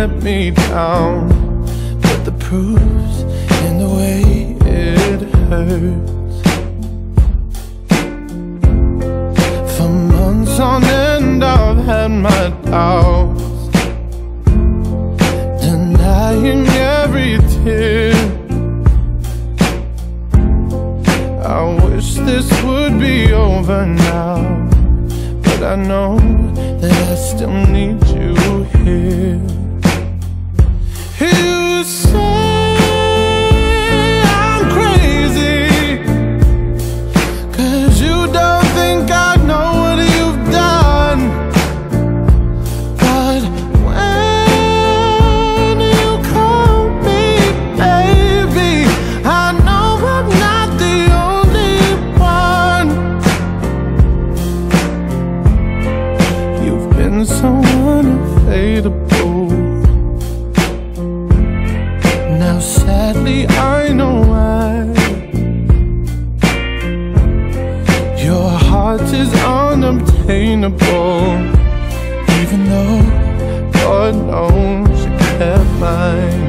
let me down, but the proof's in the way it hurts. For months on end I've had my doubts, denying every tear. I wish this would be over now, but I know that I still need you here. You say I'm crazy, 'cause you don't think I know what you've done. But when you call me baby, I know I'm not the only one. You've been so unavailable. Now sadly I know why. Your heart is unobtainable, even though God knows you kept mine.